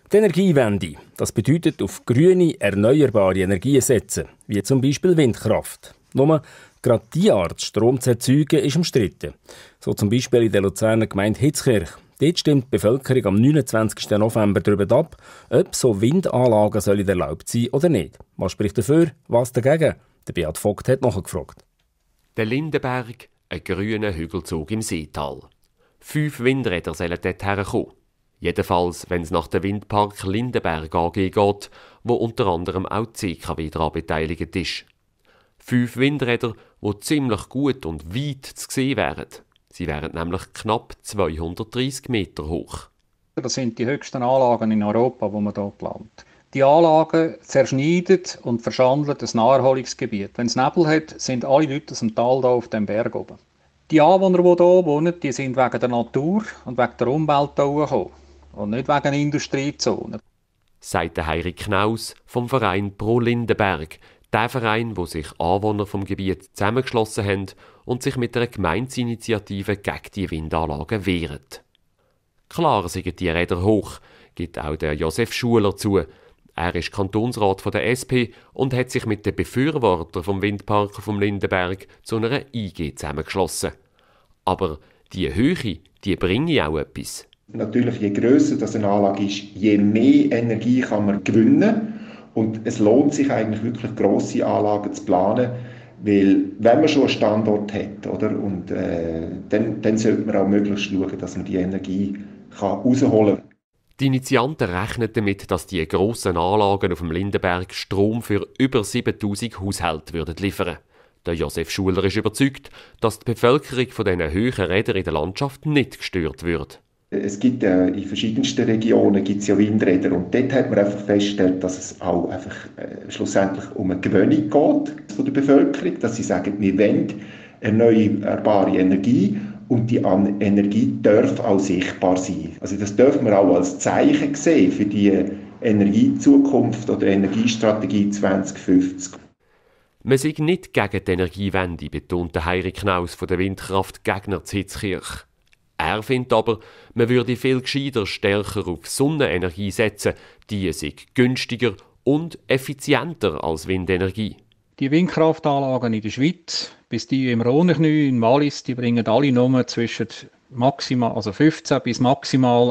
Die Energiewende, das bedeutet auf grüne, erneuerbare Energien setzen, wie zum Beispiel Windkraft. Nur gerade diese Art, Strom zu erzeugen, ist umstritten. So zum Beispiel in der Luzerner Gemeinde Hitzkirch. Dort stimmt die Bevölkerung am 29. November darüber ab, ob so Windanlagen sollen erlaubt sein oder nicht. Was spricht dafür, was dagegen? Der Beat Vogt hat nachgefragt. Der Lindenberg, ein grüner Hügelzug im Seetal. 5 Windräder sollen dort herkommen. Jedenfalls, wenn es nach dem Windpark Lindenberg AG geht, wo unter anderem auch die CKW daran beteiligt ist. 5 Windräder, die ziemlich gut und weit zu sehen wären. Sie wären nämlich knapp 230 Meter hoch. Das sind die höchsten Anlagen in Europa, die man hier plant. Die Anlagen zerschneiden und verschandeln das Naherholungsgebiet. Wenn es Nebel hat, sind alle Leute aus dem Tal hier auf dem Berg oben. Die Anwohner, die hier wohnen, die sind wegen der Natur und wegen der Umwelt hier gekommen. Und nicht wegen Industriezonen. Sagt der Heiri Knaus vom Verein Pro Lindenberg. Der Verein, wo sich Anwohner vom Gebiet zusammengeschlossen haben und sich mit einer Gemeindesinitiative gegen die Windanlagen wehren. Klar sind die Räder hoch, gibt auch der Josef Schuler zu. Er ist Kantonsrat von der SP und hat sich mit den Befürwortern vom Windpark vom Lindenberg zu einer IG zusammengeschlossen. Aber die Höhe, die bringe auch etwas. Natürlich, je grösser das eine Anlage ist, je mehr Energie kann man gewinnen. Und es lohnt sich eigentlich wirklich, grosse Anlagen zu planen, weil wenn man schon einen Standort hat, oder, und, dann sollte man auch möglichst schauen, dass man die Energie herausholen kann. Die Initianten rechnen damit, dass die grossen Anlagen auf dem Lindenberg Strom für über 7000 Haushalte liefern würden. Der Josef Schuler ist überzeugt, dass die Bevölkerung von diesen hohen Rädern in der Landschaft nicht gestört wird. Es gibt in verschiedensten Regionen gibt's ja Windräder und dort hat man einfach festgestellt, dass es auch einfach schlussendlich um eine Gewöhnung geht von der Bevölkerung, dass sie sagen, wir wollen erneuerbare Energie und die Energie darf auch sichtbar sein. Also das dürfen wir auch als Zeichen sehen für die Energiezukunft oder Energiestrategie 2050. Man sei nicht gegen die Energiewende, betont der Heiri Knaus von der Windkraftgegner zu Hitzkirch. Er findet aber, man würde viel gescheiter stärker auf Sonnenenergie setzen, die sei günstiger und effizienter als Windenergie. Die Windkraftanlagen in der Schweiz, bis die im Rhonenknie in Wallis, die bringen alle nur zwischen maximal, also 15 bis maximal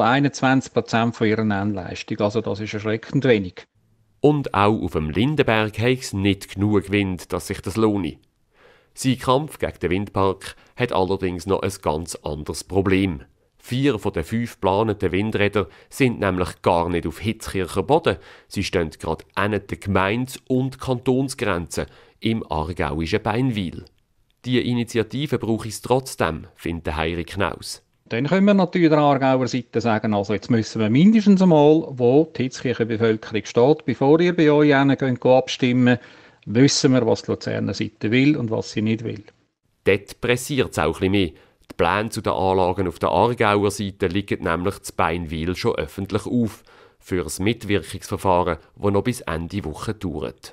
21% von ihrer Nennleistung. Also das ist erschreckend wenig. Und auch auf dem Lindenberg hat es nicht genug Wind, dass sich das lohne. Sein Kampf gegen den Windpark hat allerdings noch ein ganz anderes Problem. 4 von den 5 geplanten Windrädern sind nämlich gar nicht auf Hitzkircher Boden. Sie stehen gerade an der Gemeinde- und Kantonsgrenze im aargauischen Beinwil. Die Initiative brauche es trotzdem, findet Heiri Knaus. Dann können wir natürlich der Aargauer Seite sagen, also jetzt müssen wir mindestens einmal, wo die Hitzkircher Bevölkerung steht, bevor ihr bei euch abstimmen, wissen wir, was die Luzerner Seite will und was sie nicht will. Dort pressiert es auch ein bisschen mehr. Die Pläne zu den Anlagen auf der Aargauer Seite liegen nämlich zu Beinwil schon öffentlich auf, für ein Mitwirkungsverfahren, das noch bis Ende Woche dauert.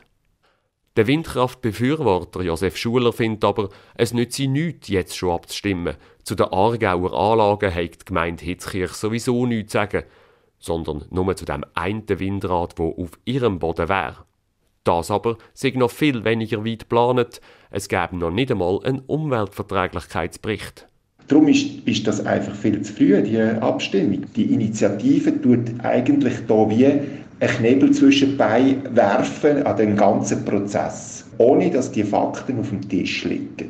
Der Windkraftbefürworter Josef Schuler findet aber, es nütze nichts, jetzt schon abzustimmen. Zu den Aargauer Anlagen hat die Gemeinde Hitzkirch sowieso nichts zu sagen, sondern nur zu dem einen Windrad, das auf ihrem Boden wäre. Das aber sei noch viel weniger weit geplant. Es gäbe noch nicht einmal einen Umweltverträglichkeitsbericht. Darum ist das einfach viel zu früh, die Abstimmung. Die Initiative tut eigentlich hier wie einen Knebel zwischen die Beine werfen an den ganzen Prozess, ohne dass die Fakten auf dem Tisch liegen.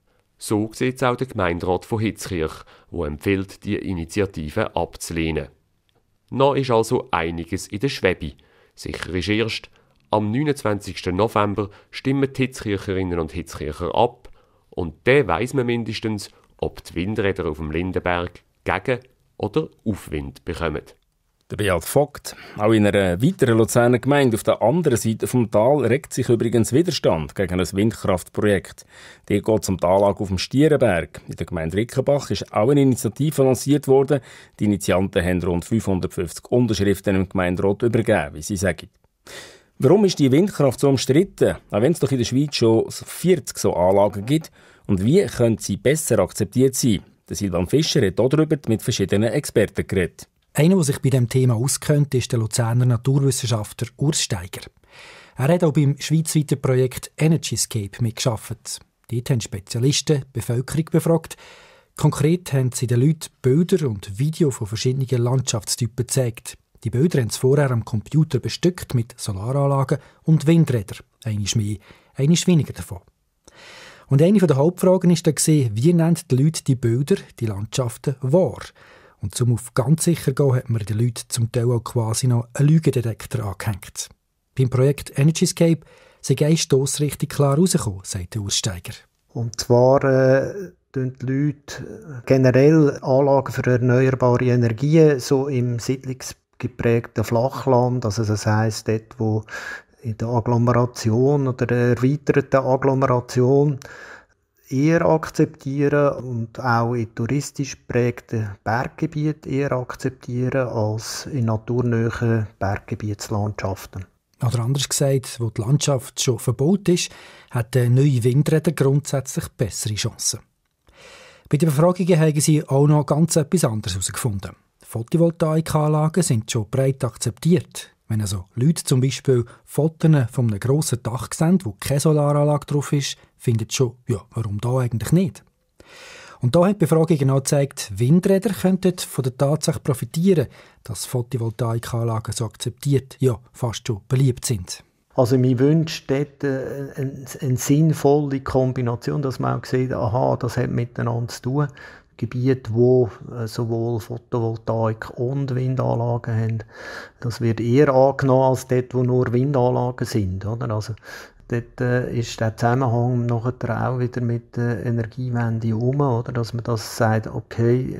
So sieht es auch der Gemeinderat von Hitzkirch, der empfiehlt, die Initiative abzulehnen. Noch ist also einiges in der Schwebe. Sicher ist erst, am 29. November stimmen die Hitzkircherinnen und Hitzkircher ab und dann weiss man mindestens, ob die Windräder auf dem Lindenberg Gegen- oder Aufwind bekommen. Der Beat Vogt. Auch in einer weiteren Luzerner Gemeinde auf der anderen Seite vom Tal regt sich übrigens Widerstand gegen ein Windkraftprojekt. Hier geht es um die Anlage auf dem Stierenberg. In der Gemeinde Rickenbach ist auch eine Initiative lanciert worden. Die Initianten haben rund 550 Unterschriften im Gemeinderat übergeben, wie sie sagen. Warum ist die Windkraft so umstritten, auch wenn es doch in der Schweiz schon 40 so Anlagen gibt? Und wie können sie besser akzeptiert sein? Der Silvan Fischer hat darüber mit verschiedenen Experten geredet. Einer, der sich bei diesem Thema auskennt, ist der Luzerner Naturwissenschaftler Urs Steiger. Er hat auch beim schweizweiten Projekt Energyscape mitgearbeitet. Dort haben Spezialisten die Bevölkerung befragt. Konkret haben sie den Leuten Bilder und Videos von verschiedenen Landschaftstypen gezeigt. Die Bilder haben sie vorher am Computer bestückt mit Solaranlagen und Windrädern. Einiges mehr, einiges weniger davon. Und eine der Hauptfragen war dann, wie nennen die Leute die Bilder, die Landschaften wahr? Und um auf ganz sicher zu gehen, hat man den Leuten zum Teil auch quasi noch einen Lügendetektor angehängt. Beim Projekt Energyscape sei eine Stossrichtung klar herausgekommen, sagt Urs Steiger. Und zwar die Leute generell Anlagen für erneuerbare Energien so im siedlungsgeprägten Flachland, also das heisst dort, wo in der Agglomeration oder der erweiterten Agglomeration eher akzeptieren und auch in touristisch geprägten Berggebieten eher akzeptieren als in naturnähen Berggebietslandschaften. Oder anders gesagt, wo die Landschaft schon verbaut ist, hat neue Windräder grundsätzlich bessere Chancen. Bei den Befragungen haben sie auch noch ganz etwas anderes herausgefunden. Photovoltaikanlagen sind schon breit akzeptiert. Wenn also Leute zum Beispiel Fotos von einem grossen Dach sehen, wo keine Solaranlage drauf ist, finden sie schon, ja, warum da eigentlich nicht? Und da hat die Befragung genau gezeigt, Windräder könnten von der Tatsache profitieren, dass Photovoltaikanlagen so akzeptiert, ja, fast schon beliebt sind. Also mir wünscht dort eine sinnvolle Kombination, dass man auch sieht, aha, das hat miteinander zu tun. Gebiete, wo sowohl Photovoltaik und Windanlagen haben, das wird eher angenommen als dort, wo nur Windanlagen sind. Oder? Also dort ist der Zusammenhang nachher auch wieder mit der Energiewende herum, oder? Dass man das sagt, okay,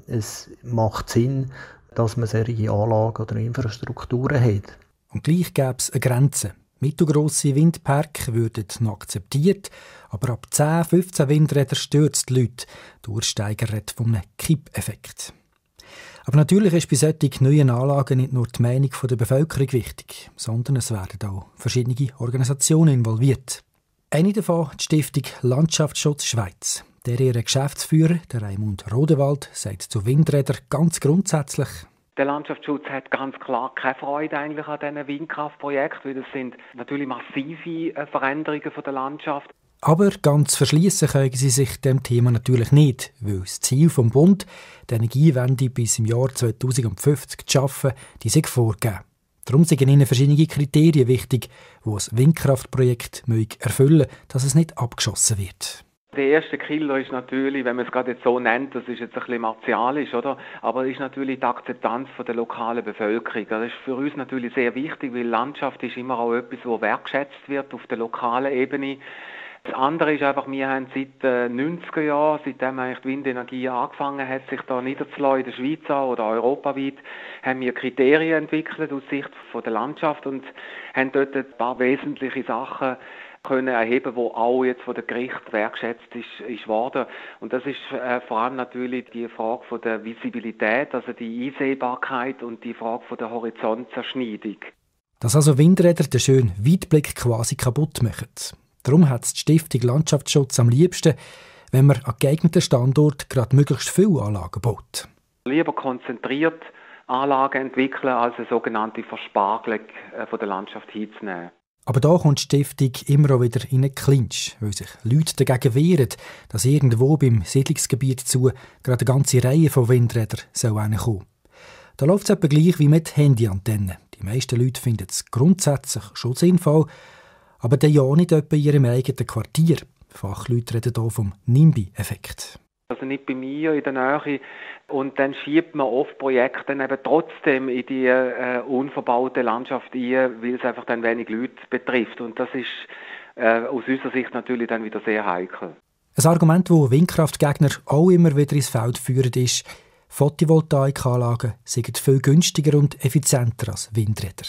es macht Sinn, dass man solche Anlagen oder Infrastrukturen hat. Und gleich gäbe es eine Grenze. Mittelgrosse Windparks würden noch akzeptiert, aber ab 10, 15 Windrädern stört es die Leute. Der Urs Steiger redet von einem Kippeffekt. Aber natürlich ist bei solchen neuen Anlagen nicht nur die Meinung der Bevölkerung wichtig, sondern es werden auch verschiedene Organisationen involviert. Eine davon die Stiftung Landschaftsschutz Schweiz. Der ihre Geschäftsführer, der Raimund Rodewald, sagt zu Windrädern ganz grundsätzlich: Der Landschaftsschutz hat ganz klar keine Freude eigentlich an diesen Windkraftprojekten, weil das sind natürlich massive Veränderungen von der Landschaft. Aber ganz verschliessen können sie sich dem Thema natürlich nicht, weil das Ziel vom Bund, die Energiewende bis im Jahr 2050 zu schaffen, die sind vorgegeben. Darum sind ihnen verschiedene Kriterien wichtig, die ein Windkraftprojekt erfüllen müssen, dass es nicht abgeschossen wird. Der erste Killer ist natürlich, wenn man es gerade jetzt so nennt, das ist jetzt ein bisschen martialisch, oder? Aber ist natürlich die Akzeptanz von der lokalen Bevölkerung. Das ist für uns natürlich sehr wichtig, weil Landschaft ist immer auch etwas, das wertgeschätzt wird auf der lokalen Ebene. Das andere ist einfach, wir haben seit den 90er Jahren, seitdem eigentlich die Windenergie angefangen hat, sich da niederzulassen in der Schweiz oder europaweit, haben wir Kriterien entwickelt aus Sicht von der Landschaft und haben dort ein paar wesentliche Sachen können erheben, wo auch jetzt von der Gericht wertschätzt ist worden. Und das ist vor allem natürlich die Frage von der Visibilität, also die Einsehbarkeit und die Frage von der Horizontzerschneidung. Dass also Windräder den schönen Weitblick quasi kaputt machen. Darum hat die Stiftung Landschaftsschutz am liebsten, wenn man an geeigneten Standorten gerade möglichst viele Anlagen baut. Lieber konzentriert Anlagen entwickeln, als eine sogenannte Verspargelung von der Landschaft hinzunehmen. Aber da kommt die Stiftung immer auch wieder in einen Clinch, weil sich Leute dagegen wehren, dass irgendwo beim Siedlungsgebiet zu gerade eine ganze Reihe von Windrädern kommen soll. Da läuft es etwa gleich wie mit Handyantennen. Die meisten Leute finden es grundsätzlich schon sinnvoll, aber dann ja nicht etwa in ihrem eigenen Quartier. Fachleute reden hier vom NIMBY-Effekt. Also nicht bei mir in der Nähe. Und dann schiebt man oft Projekte dann eben trotzdem in die unverbaute Landschaft ein, weil es einfach dann wenig Leute betrifft. Und das ist aus unserer Sicht natürlich dann wieder sehr heikel. Ein Argument, das Windkraftgegner auch immer wieder ins Feld führen, ist, Photovoltaikanlagen sind viel günstiger und effizienter als Windräder.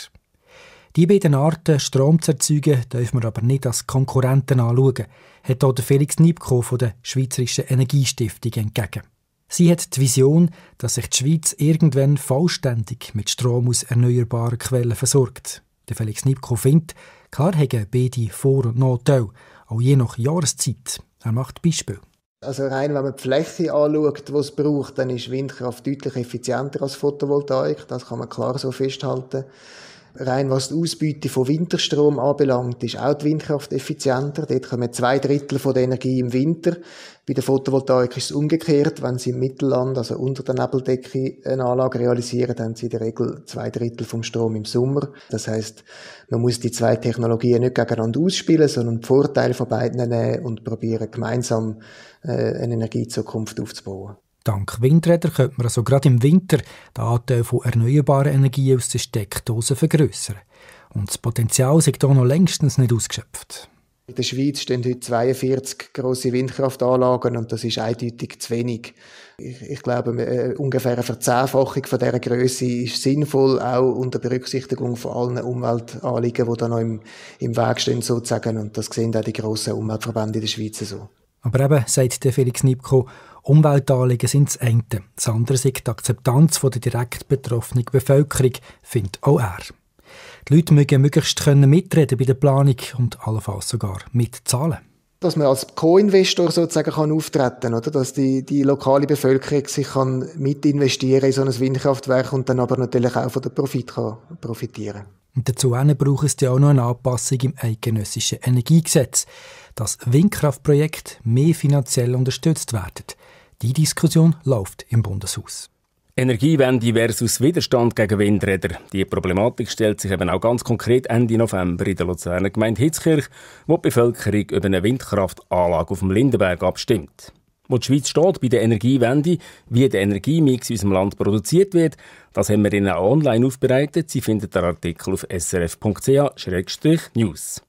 Die beiden Arten, Strom zu erzeugen, dürfen wir aber nicht als Konkurrenten anschauen, hat auch Felix Nibko von der Schweizerischen Energiestiftung entgegen. Sie hat die Vision, dass sich die Schweiz irgendwann vollständig mit Strom aus erneuerbaren Quellen versorgt. Der Felix Nibko findet, klar haben beide Vor- und Nachteile, auch je nach Jahreszeit. Er macht Beispiele. Also rein, wenn man die Fläche anschaut, die es braucht, dann ist Windkraft deutlich effizienter als Photovoltaik. Das kann man klar so festhalten. Rein was die Ausbeute von Winterstrom anbelangt, ist auch die Windkraft effizienter. Dort kommen 2/3 von der Energie im Winter. Bei der Photovoltaik ist es umgekehrt. Wenn Sie im Mittelland, also unter der Nebeldecke, eine Anlage realisieren, haben Sie in der Regel 2/3 vom Strom im Sommer. Das heisst, man muss die zwei Technologien nicht gegeneinander ausspielen, sondern die Vorteile von beiden nehmen und probieren, gemeinsam eine Energiezukunft aufzubauen. Dank Windrädern könnte man also gerade im Winter den Anteil von erneuerbaren Energien aus der Steckdose vergrössern. Und das Potenzial ist hier noch längstens nicht ausgeschöpft. In der Schweiz stehen heute 42 grosse Windkraftanlagen und das ist eindeutig zu wenig. Ich glaube, ungefähr eine Verzehnfachung von dieser Grösse ist sinnvoll, auch unter Berücksichtigung von allen Umweltanliegen, die da noch im Weg stehen sozusagen. Und das sehen auch die grossen Umweltverbände in der Schweiz so. Aber eben, sagt Felix Nipkow, Umweltanliegen sind das eine. Das andere ist die Akzeptanz der direkt betroffenen Bevölkerung, findet auch er. Die Leute müssen möglichst mitreden bei der Planung und allenfalls sogar mitzahlen. Dass man als Co-Investor sozusagen auftreten kann, oder? Dass die lokale Bevölkerung sich mit investieren in so ein Windkraftwerk und dann aber natürlich auch von den Profit profitieren kann. Und dazu braucht es ja auch noch eine Anpassung im eidgenössischen Energiegesetz, dass Windkraftprojekte mehr finanziell unterstützt werden. Die Diskussion läuft im Bundeshaus. Energiewende versus Widerstand gegen Windräder. Die Problematik stellt sich eben auch ganz konkret Ende November in der Luzerner Gemeinde Hitzkirch, wo die Bevölkerung über eine Windkraftanlage auf dem Lindenberg abstimmt. Wo die Schweiz steht bei der Energiewende, wie der Energiemix in unserem Land produziert wird, das haben wir Ihnen auch online aufbereitet. Sie finden den Artikel auf srf.ch/news.